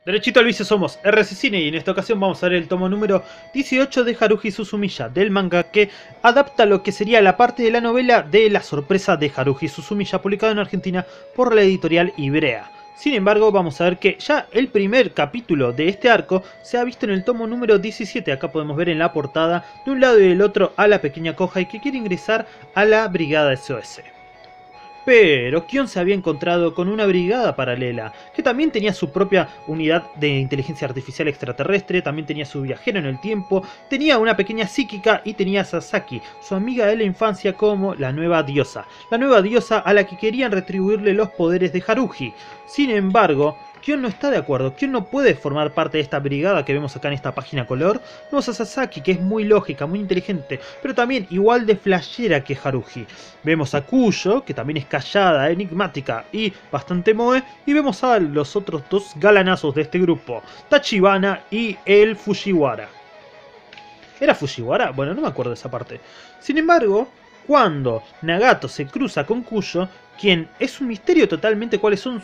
Derechito al vicio, somos RC Cine y en esta ocasión vamos a ver el tomo número 18 de Haruhi Suzumiya, del manga que adapta lo que sería la parte de la novela de La sorpresa de Haruhi Suzumiya, publicado en Argentina por la editorial Ivrea. Sin embargo, vamos a ver que ya el primer capítulo de este arco se ha visto en el tomo número 17. Acá podemos ver en la portada, de un lado y del otro, a la pequeña Kohai que quiere ingresar a la brigada SOS. Pero Kion se había encontrado con una brigada paralela, que también tenía su propia unidad de inteligencia artificial extraterrestre, también tenía su viajero en el tiempo, tenía una pequeña psíquica y tenía a Sasaki, su amiga de la infancia, como la nueva diosa. La nueva diosa a la que querían retribuirle los poderes de Haruhi. Sin embargo, Kion no está de acuerdo, Kion no puede formar parte de esta brigada que vemos acá en esta página color. Vemos a Sasaki, que es muy lógica, muy inteligente, pero también igual de flashera que Haruhi. Vemos a Kuyo, que también es callada, enigmática y bastante moe. Y vemos a los otros dos galanazos de este grupo, Tachibana y el Fujiwara. ¿Era Fujiwara? Bueno, no me acuerdo de esa parte. Sin embargo, cuando Nagato se cruza con Kuyo, quien es un misterio totalmente cuáles son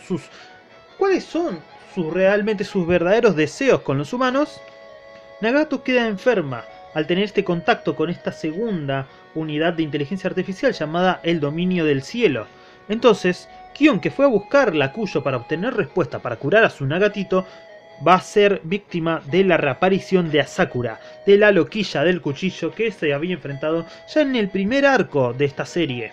realmente sus verdaderos deseos con los humanos, Nagato queda enferma al tener este contacto con esta segunda unidad de inteligencia artificial llamada el Dominio del Cielo. Entonces, Kion, que fue a buscar la Kuyo para obtener respuesta para curar a su Nagatito, va a ser víctima de la reaparición de Asakura, de la loquilla del cuchillo que se había enfrentado ya en el primer arco de esta serie.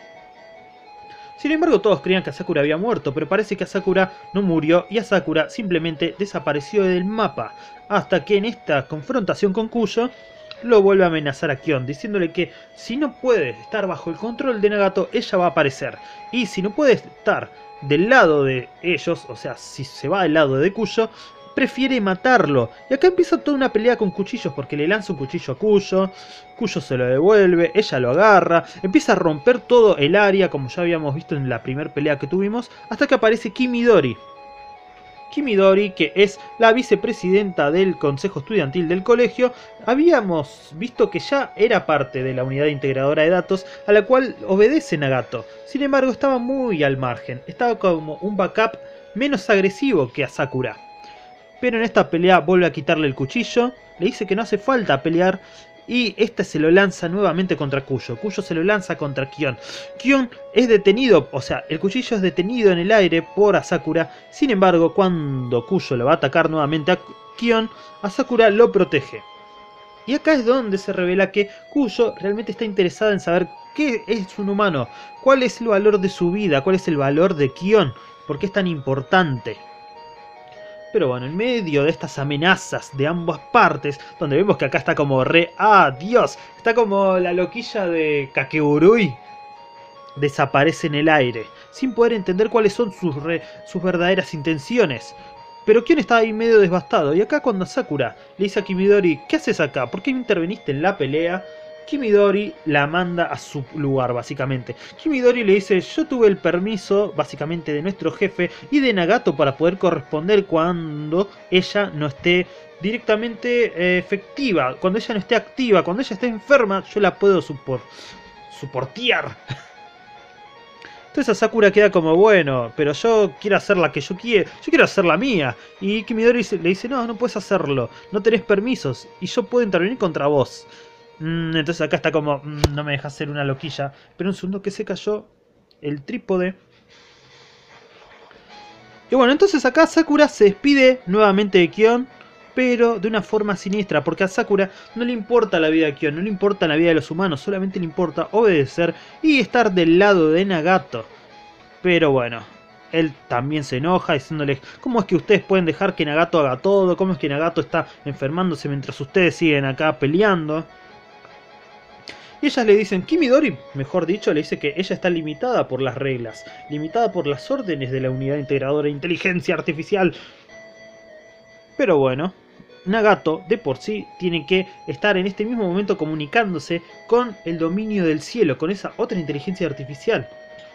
Sin embargo, todos creían que Asakura había muerto, pero parece que Asakura no murió y Asakura simplemente desapareció del mapa, hasta que en esta confrontación con Kuyo lo vuelve a amenazar a Kion, diciéndole que si no puede estar bajo el control de Nagato, ella va a aparecer. Y si no puede estar del lado de ellos, o sea, si se va del lado de Kuyo, prefiere matarlo. Y acá empieza toda una pelea con cuchillos, porque le lanza un cuchillo a Kuyo, Kuyo se lo devuelve, ella lo agarra, empieza a romper todo el área, como ya habíamos visto en la primera pelea que tuvimos, hasta que aparece Kimidori. Kimidori, que es la vicepresidenta del consejo estudiantil del colegio. Habíamos visto que ya era parte de la unidad integradora de datos a la cual obedece Nagato. Sin embargo, estaba muy al margen, estaba como un backup menos agresivo que Asakura. Pero en esta pelea vuelve a quitarle el cuchillo, le dice que no hace falta pelear y este se lo lanza nuevamente contra Kuyo. Kuyo se lo lanza contra Kion. Kion es detenido, o sea, el cuchillo es detenido en el aire por Asakura. Sin embargo, cuando Kuyo lo va a atacar nuevamente a Kion, Asakura lo protege. Y acá es donde se revela que Kuyo realmente está interesada en saber qué es un humano, cuál es el valor de su vida, cuál es el valor de Kion, por qué es tan importante. Pero bueno, en medio de estas amenazas de ambas partes, donde vemos que acá está como Dios, está como la loquilla de Kakegurui, desaparece en el aire, sin poder entender cuáles son sus verdaderas intenciones. Pero Kion está ahí medio devastado, y acá cuando Sakura le dice a Kimidori, ¿qué haces acá? ¿Por qué interveniste en la pelea? Kimidori la manda a su lugar, básicamente. Kimidori le dice, yo tuve el permiso, básicamente, de nuestro jefe y de Nagato para poder corresponder cuando ella no esté directamente efectiva, cuando ella no esté activa, cuando ella esté enferma, yo la puedo soportear. Entonces Sakura queda como, bueno, pero yo quiero hacer la que yo quiero hacer la mía. Y Kimidori le dice, no, no puedes hacerlo, no tenés permisos y yo puedo intervenir contra vos. Entonces acá está como, no me deja hacer una loquilla. Pero un segundo que se cayó el trípode. Y bueno, entonces acá Sakura se despide nuevamente de Kion, pero de una forma siniestra, porque a Sakura no le importa la vida de Kion, no le importa la vida de los humanos, solamente le importa obedecer y estar del lado de Nagato. Pero bueno, él también se enoja diciéndole, ¿cómo es que ustedes pueden dejar que Nagato haga todo? ¿Cómo es que Nagato está enfermándose mientras ustedes siguen acá peleando? Y ellas le dicen, Kimidori, mejor dicho, le dice que ella está limitada por las reglas, limitada por las órdenes de la unidad integradora de inteligencia artificial. Pero bueno, Nagato de por sí tiene que estar en este mismo momento comunicándose con el dominio del cielo, con esa otra inteligencia artificial.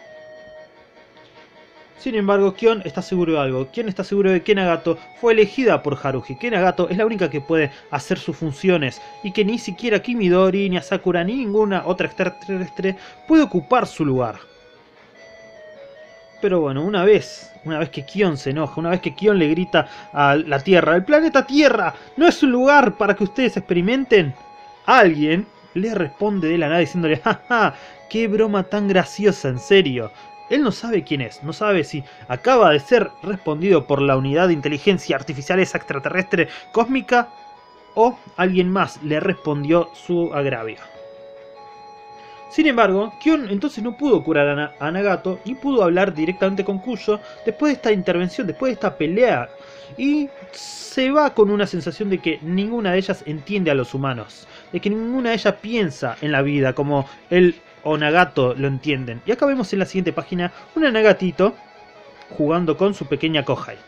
Sin embargo, Kion está seguro de algo. Kion está seguro de que Nagato fue elegida por Haruhi, que Nagato es la única que puede hacer sus funciones y que ni siquiera Kimidori, ni Asakura, ni ninguna otra extraterrestre puede ocupar su lugar. Pero bueno, una vez que Kion se enoja, una vez que Kion le grita a la Tierra, el planeta Tierra no es un lugar para que ustedes experimenten, alguien le responde de la nada diciéndole, jaja, qué broma tan graciosa, en serio. Él no sabe quién es, no sabe si acaba de ser respondido por la unidad de inteligencia artificial esa extraterrestre cósmica o alguien más le respondió su agravio. Sin embargo, Kion entonces no pudo curar a Nagato y pudo hablar directamente con Kuyo después de esta intervención, después de esta pelea. Y se va con una sensación de que ninguna de ellas entiende a los humanos, de que ninguna de ellas piensa en la vida como él o Nagato lo entienden. Y acá vemos en la siguiente página una Nagatito jugando con su pequeña Kohai.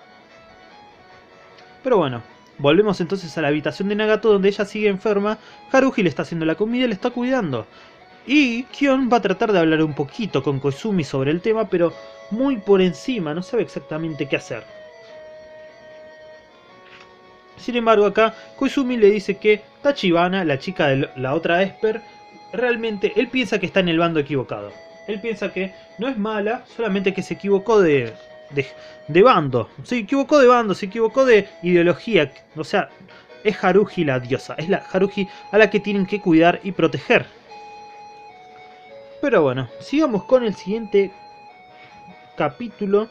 Pero bueno, volvemos entonces a la habitación de Nagato donde ella sigue enferma. Haruhi le está haciendo la comida y le está cuidando. Y Kion va a tratar de hablar un poquito con Koizumi sobre el tema, pero muy por encima, no sabe exactamente qué hacer. Sin embargo, acá Koizumi le dice que Tachibana, la chica de la otra Esper, realmente él piensa que está en el bando equivocado. Él piensa que no es mala, solamente que se equivocó de bando. Se equivocó de bando, se equivocó de ideología. O sea, es Haruhi la diosa, es la Haruhi a la que tienen que cuidar y proteger. Pero bueno, sigamos con el siguiente capítulo.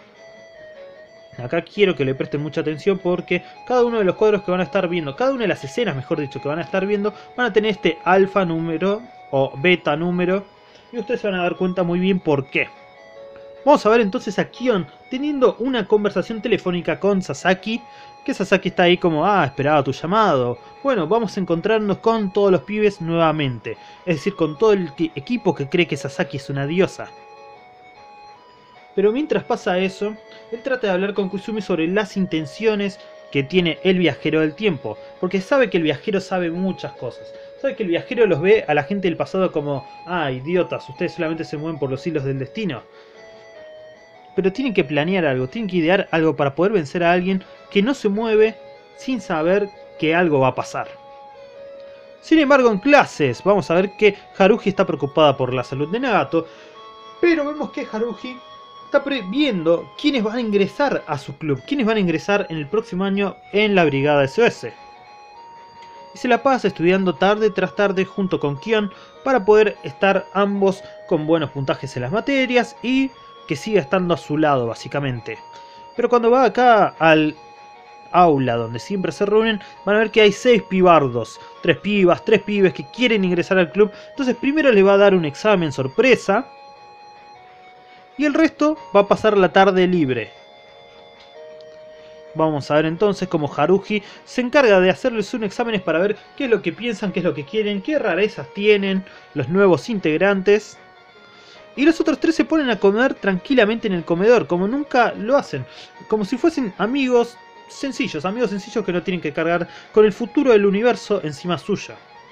Acá quiero que le presten mucha atención porque cada uno de los cuadros que van a estar viendo, cada una de las escenas, mejor dicho, que van a estar viendo, van a tener este alfa número o beta número. Y ustedes se van a dar cuenta muy bien por qué. Vamos a ver entonces a Kion teniendo una conversación telefónica con Sasaki. Que Sasaki está ahí como, esperaba tu llamado. Bueno, vamos a encontrarnos con todos los pibes nuevamente. Es decir, con todo el equipo que cree que Sasaki es una diosa. Pero mientras pasa eso, él trata de hablar con Koizumi sobre las intenciones que tiene el viajero del tiempo. Porque sabe que el viajero sabe muchas cosas. Sabe que el viajero los ve a la gente del pasado como, idiotas, ustedes solamente se mueven por los hilos del destino. Pero tienen que planear algo, tienen que idear algo para poder vencer a alguien que no se mueve sin saber que algo va a pasar. Sin embargo, en clases vamos a ver que Haruhi está preocupada por la salud de Nagato, pero vemos que Haruhi está viendo quiénes van a ingresar a su club, quiénes van a ingresar en el próximo año en la brigada SOS. Y se la pasa estudiando tarde tras tarde junto con Kion para poder estar ambos con buenos puntajes en las materias y que siga estando a su lado básicamente. Pero cuando va acá al aula donde siempre se reúnen, van a ver que hay 6 pibardos, 3 pibas, 3 pibes que quieren ingresar al club. Entonces primero le va a dar un examen sorpresa y el resto va a pasar la tarde libre. Vamos a ver entonces cómo Haruhi se encarga de hacerles un examen para ver qué es lo que piensan, qué es lo que quieren, qué rarezas tienen los nuevos integrantes. Y los otros 3 se ponen a comer tranquilamente en el comedor, como nunca lo hacen. Como si fuesen amigos sencillos que no tienen que cargar con el futuro del universo encima suya.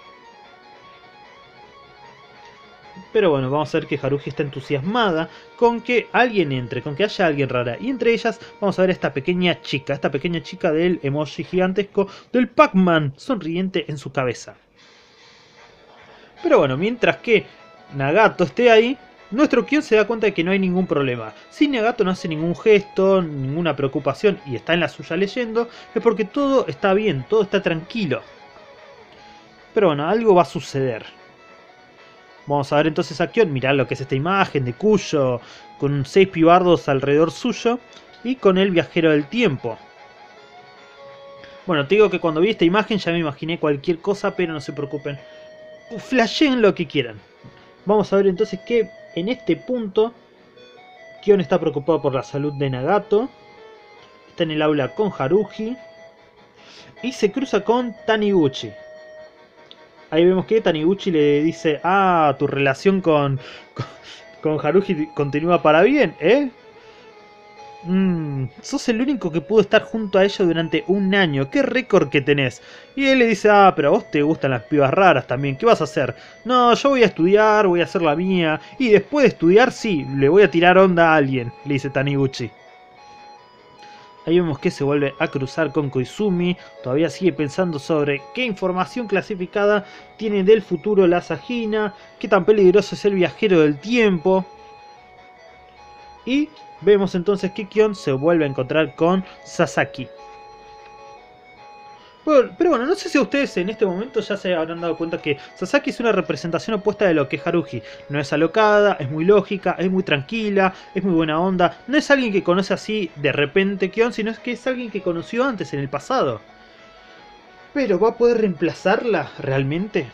Pero bueno, vamos a ver que Haruhi está entusiasmada con que alguien entre, con que haya alguien rara. Y entre ellas vamos a ver a esta pequeña chica del emoji gigantesco del Pac-Man sonriente en su cabeza. Pero bueno, mientras que Nagato esté ahí, nuestro Kion se da cuenta de que no hay ningún problema. Si Nagato no hace ningún gesto, ninguna preocupación y está en la suya leyendo, es porque todo está bien, todo está tranquilo. Pero bueno, algo va a suceder. Vamos a ver entonces a Kion, mirá lo que es esta imagen de Kuyo, con 6 pibardos alrededor suyo y con el viajero del tiempo. Bueno, te digo que cuando vi esta imagen ya me imaginé cualquier cosa, pero no se preocupen. Flasheen lo que quieran. Vamos a ver entonces que en este punto Kion está preocupado por la salud de Nagato. Está en el aula con Haruhi. Y se cruza con Taniguchi. Ahí vemos que Taniguchi le dice, tu relación con Haruhi continúa para bien, ¿eh? Sos el único que pudo estar junto a ella durante un año. ¿Qué récord que tenés? Y él le dice, pero a vos te gustan las pibas raras también. ¿Qué vas a hacer? No, yo voy a estudiar, voy a hacer la mía. Y después de estudiar, sí, le voy a tirar onda a alguien, le dice Taniguchi. Ahí vemos que se vuelve a cruzar con Koizumi. Todavía sigue pensando sobre qué información clasificada tiene del futuro la Sagina. Qué tan peligroso es el viajero del tiempo. Y vemos entonces que Kion se vuelve a encontrar con Sasaki. Pero bueno, no sé si ustedes en este momento ya se habrán dado cuenta que Sasaki es una representación opuesta de lo que es Haruhi. No es alocada, es muy lógica, es muy tranquila, es muy buena onda. No es alguien que conoce así de repente Kion, sino que es alguien que conoció antes en el pasado. Pero ¿va a poder reemplazarla realmente?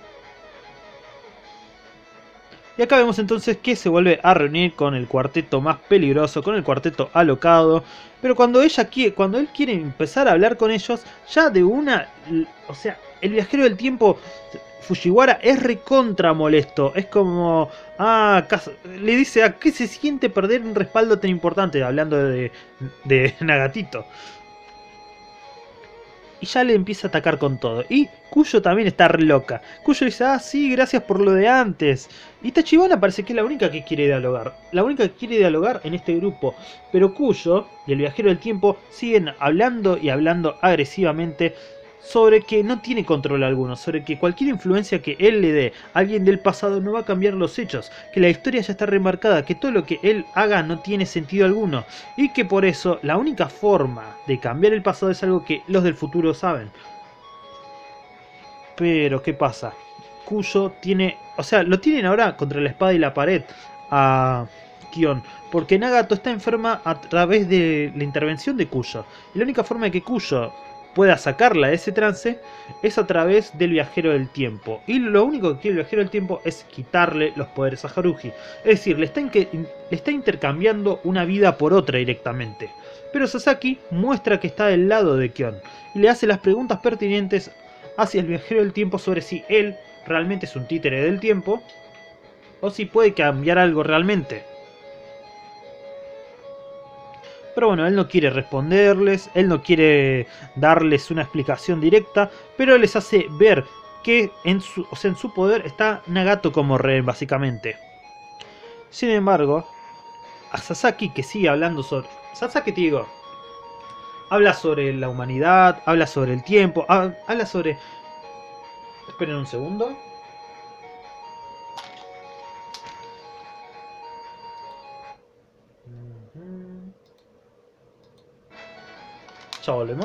Y acá vemos entonces que se vuelve a reunir con el cuarteto más peligroso, con el cuarteto alocado. Pero cuando él quiere empezar a hablar con ellos, ya de una... O sea, el viajero del tiempo, Fujiwara, es recontra molesto. Es como... le dice a qué se siente perder un respaldo tan importante, hablando de Nagatito. Y ya le empieza a atacar con todo. Y Kuyo también está re loca. Kuyo dice, sí, gracias por lo de antes. Y Tachibana parece que es la única que quiere dialogar. La única que quiere dialogar en este grupo. Pero Kuyo y el viajero del tiempo siguen hablando y hablando agresivamente sobre que no tiene control alguno, sobre que cualquier influencia que él le dé a alguien del pasado no va a cambiar los hechos, que la historia ya está remarcada, que todo lo que él haga no tiene sentido alguno, y que por eso la única forma de cambiar el pasado es algo que los del futuro saben. Pero, ¿qué pasa? Kuyo tiene... O sea, lo tienen ahora contra la espada y la pared a Kion, porque Nagato está enferma a través de la intervención de Kuyo. Y la única forma de que Kuyo pueda sacarla de ese trance es a través del viajero del tiempo. Y lo único que quiere el viajero del tiempo es quitarle los poderes a Haruhi. Es decir, le está intercambiando una vida por otra directamente. Pero Sasaki muestra que está del lado de Kion y le hace las preguntas pertinentes hacia el viajero del tiempo sobre si él realmente es un títere del tiempo o si puede cambiar algo realmente. Pero bueno, él no quiere responderles, él no quiere darles una explicación directa, pero les hace ver que en su poder está Nagato como rehén, básicamente. Sin embargo, a Sasaki, que sigue hablando sobre... Sasaki, te digo, habla sobre la humanidad, habla sobre el tiempo, habla sobre... Esperen un segundo. Ya volvemos.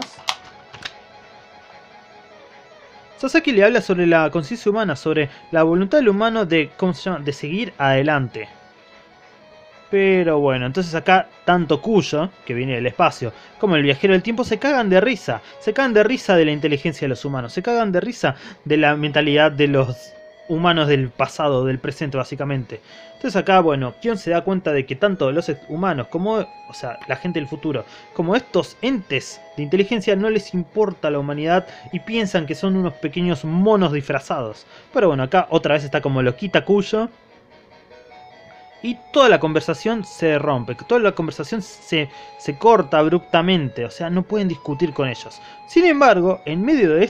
Sasaki le habla sobre la conciencia humana, sobre la voluntad del humano de, ¿cómo se llama?, de seguir adelante. Pero bueno, entonces acá tanto Kuyo, que viene del espacio, como el viajero del tiempo se cagan de risa. Se cagan de risa de la inteligencia de los humanos, se cagan de risa de la mentalidad de los humanos del pasado, del presente básicamente. Entonces acá, bueno, Kion se da cuenta de que tanto los humanos como, o sea, la gente del futuro, como estos entes de inteligencia no les importa la humanidad y piensan que son unos pequeños monos disfrazados. Pero bueno, acá otra vez está como loquita Kuyo. Y toda la conversación se rompe, toda la conversación se corta abruptamente, o sea, no pueden discutir con ellos. Sin embargo, en medio de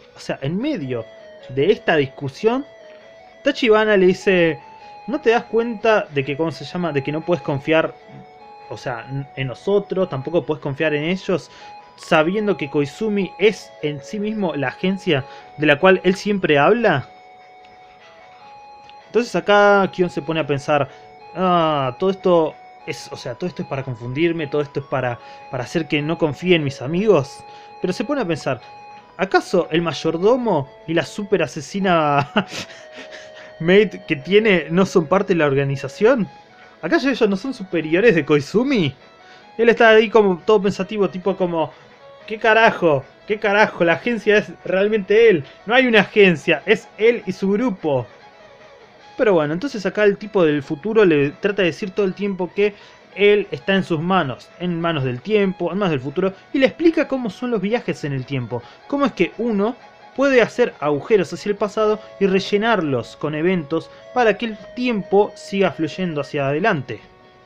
esta discusión, Tachibana le dice, ¿no te das cuenta de que, ¿cómo se llama?, de que no puedes confiar, o sea, en nosotros, tampoco puedes confiar en ellos, sabiendo que Koizumi es en sí mismo la agencia de la cual él siempre habla? Entonces acá Kion se pone a pensar, todo esto es, o sea, todo esto es para confundirme, todo esto es para hacer que no confíe en mis amigos. Pero se pone a pensar, ¿acaso el mayordomo y la super asesina Maid que tiene no son parte de la organización? ¿Acaso ellos no son superiores de Koizumi? Él está ahí como todo pensativo, tipo como, ¿qué carajo? ¿Qué carajo? La agencia es realmente él. No hay una agencia, es él y su grupo. Pero bueno, entonces acá el tipo del futuro le trata de decir todo el tiempo que él está en sus manos, en manos del tiempo, en manos del futuro, y le explica cómo son los viajes en el tiempo, cómo es que uno puede hacer agujeros hacia el pasado y rellenarlos con eventos para que el tiempo siga fluyendo hacia adelante.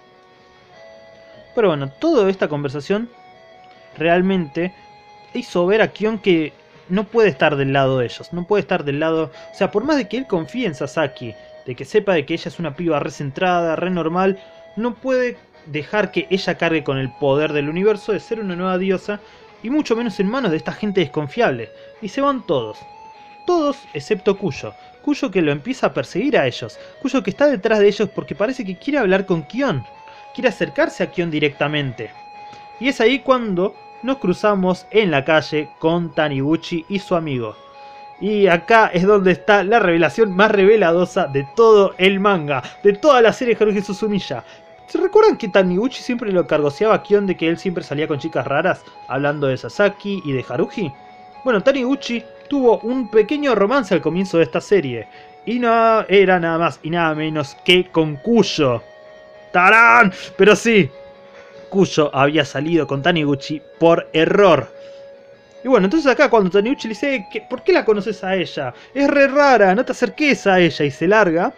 Pero bueno, toda esta conversación realmente hizo ver a Kion que no puede estar del lado de ellos, no puede estar del lado... O sea, por más de que él confíe en Sasaki, de que sepa de que ella es una piba re centrada, re normal, no puede dejar que ella cargue con el poder del universo de ser una nueva diosa, y mucho menos en manos de esta gente desconfiable. Y se van todos. Todos excepto Kuyo. Kuyo que lo empieza a perseguir a ellos. Kuyo que está detrás de ellos porque parece que quiere hablar con Kion. quiere acercarse a Kion directamente. Y es ahí cuando nos cruzamos en la calle con Taniguchi y su amigo. Y acá es donde está la revelación más reveladosa de todo el manga, de toda la serie Haruhi Suzumiya. ¿Se recuerdan que Taniguchi siempre lo cargoseaba a Kion de que él siempre salía con chicas raras, hablando de Sasaki y de Haruhi? Bueno, Taniguchi tuvo un pequeño romance al comienzo de esta serie, y no era nada más y nada menos que con Kuyo. ¡Tarán! Pero sí, Kuyo había salido con Taniguchi por error. Y bueno, entonces acá cuando Taniguchi le dice, ¿por qué la conoces a ella? Es re rara, no te acerques a ella, y se larga.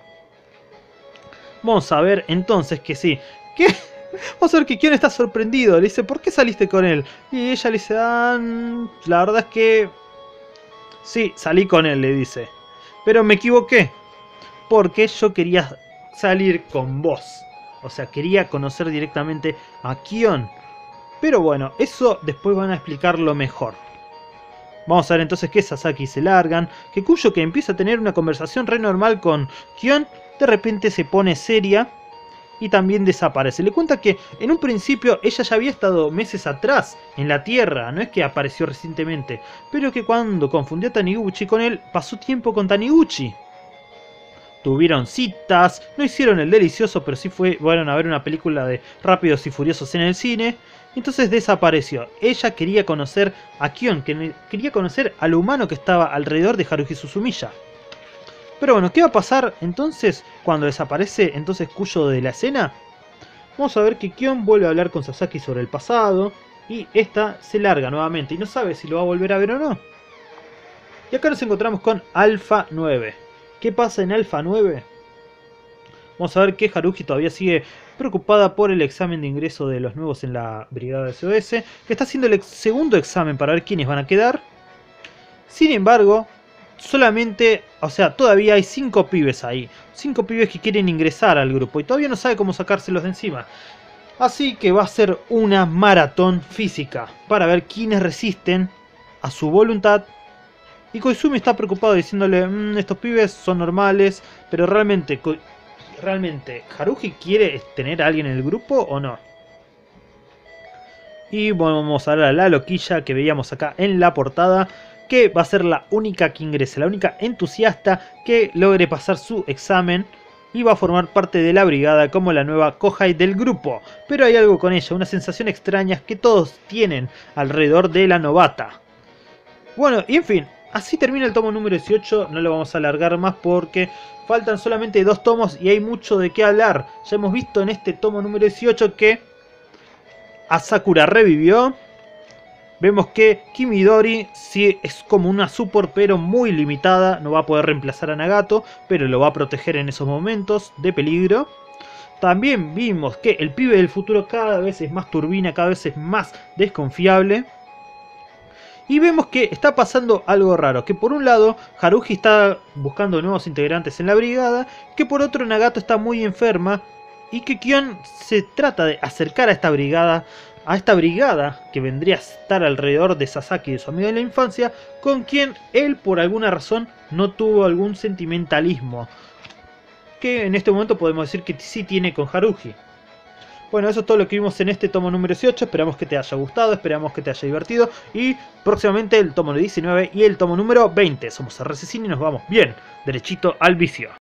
Vamos a ver entonces que sí. ¿Qué? Vamos a ver que Kion está sorprendido. Le dice, ¿por qué saliste con él? Y ella le dice, la verdad es que... sí, salí con él, le dice. Pero me equivoqué. Porque yo quería salir con vos. O sea, quería conocer directamente a Kion. Pero bueno, eso después van a explicarlo mejor. Vamos a ver entonces que Sasaki se largan. Que Kuyo, que empieza a tener una conversación re normal con Kion, de repente se pone seria y también desaparece. Le cuenta que en un principio ella ya había estado meses atrás en la Tierra, no es que apareció recientemente, pero que cuando confundió a Taniguchi con él, pasó tiempo con Taniguchi. Tuvieron citas, no hicieron el delicioso, pero sí fueron a ver una película de Rápidos y Furiosos en el cine. Entonces desapareció. Ella quería conocer a Kion, quería conocer al humano que estaba alrededor de Haruhi Suzumiya. Pero bueno, ¿qué va a pasar entonces cuando desaparece entonces Kuyo de la escena? Vamos a ver que Kion vuelve a hablar con Sasaki sobre el pasado y esta se larga nuevamente y no sabe si lo va a volver a ver o no. Y acá nos encontramos con Alpha 9. ¿Qué pasa en Alpha 9? Vamos a ver que Haruhi todavía sigue preocupada por el examen de ingreso de los nuevos en la brigada de SOS, que está haciendo el segundo examen para ver quiénes van a quedar. Sin embargo, solamente, o sea, todavía hay 5 pibes ahí. 5 pibes que quieren ingresar al grupo y todavía no sabe cómo sacárselos de encima. Así que va a ser una maratón física para ver quiénes resisten a su voluntad. Y Koizumi está preocupado diciéndole, estos pibes son normales, pero ¿realmente Haruhi quiere tener a alguien en el grupo o no? Y bueno, vamos a ver a la loquilla que veíamos acá en la portada, que va a ser la única que ingrese, la única entusiasta que logre pasar su examen y va a formar parte de la brigada como la nueva Kohai del grupo. Pero hay algo con ella, una sensación extraña que todos tienen alrededor de la novata. Bueno, y en fin, así termina el tomo número 18, no lo vamos a alargar más porque faltan solamente 2 tomos y hay mucho de qué hablar. Ya hemos visto en este tomo número 18 que Asakura revivió. Vemos que Kimidori sí es como una support pero muy limitada, no va a poder reemplazar a Nagato, pero lo va a proteger en esos momentos de peligro. También vimos que el pibe del futuro cada vez es más turbina, cada vez es más desconfiable. Y vemos que está pasando algo raro, que por un lado Haruhi está buscando nuevos integrantes en la brigada, que por otro Nagato está muy enferma y que Kion se trata de acercar a esta brigada que vendría a estar alrededor de Sasaki y de su amigo de la infancia, con quien él por alguna razón no tuvo algún sentimentalismo, que en este momento podemos decir que sí tiene con Haruhi. Bueno, eso es todo lo que vimos en este tomo número 18, esperamos que te haya gustado, esperamos que te haya divertido y próximamente el tomo 19 y el tomo número 20. Somos RC Cine y nos vamos bien, derechito al vicio.